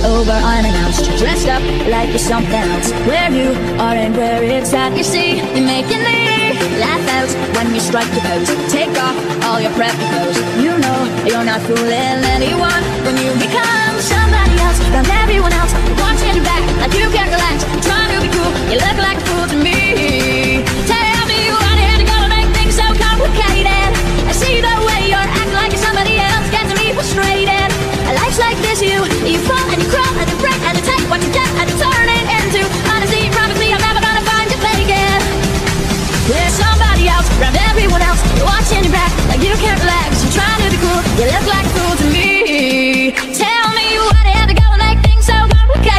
over unannounced, dressed up like you're something else. Where you are and where it's at, you see, you're making me laugh out when you strike the pose. Take off all your preppy clothes. You know you're not fooling anyone when you become somebody else. From everyone else, watching your back like you can't relax. You're trying to be cool, you look like a fool to me. Tell me what you had to go to make things so complicated. I see the way you're acting like you're somebody else, gets me frustrated. Life's like this, you fall and you crawl and you break and you take what you get and you turn it into honesty. Promise me I'm never gonna find you faking. There's somebody else around everyone else. You're watching your back like you can't relax. You're trying to be cool, you look like a fool to me. Tell me what you had to go and make things so complicated.